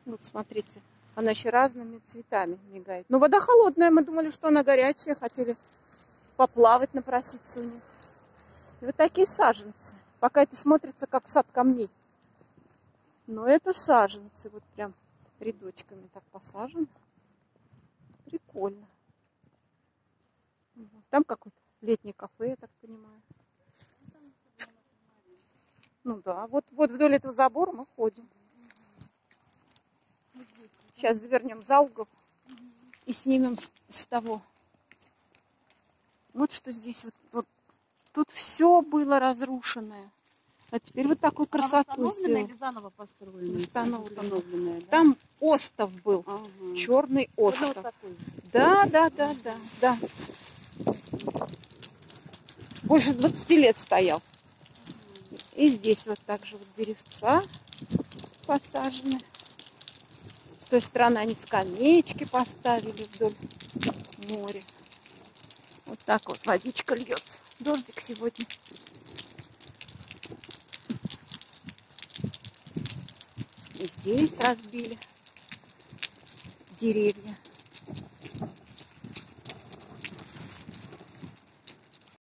Вот смотрите, она еще разными цветами мигает. Но вода холодная, мы думали, что она горячая, хотели поплавать, напроситься у них. И вот такие саженцы. Пока это смотрится как сад камней. Но это саженцы, вот прям рядочками так посажены. Прикольно. Там какое-то летнее кафе, я так понимаю. Ну да, вот вдоль этого забора мы ходим. Сейчас завернем за угол и снимем с того. Вот что здесь вот тут все было разрушенное. А теперь вот такую красоту сделали. Или заново построенная? Восстановленная. Да? Там остов был. Ага. Черный остов. Вот да. Больше 20 лет стоял. И здесь вот так же вот деревца посажены. С той стороны они скамеечки поставили вдоль моря. Вот так вот водичка льется. Дождик сегодня. И здесь разбили деревья.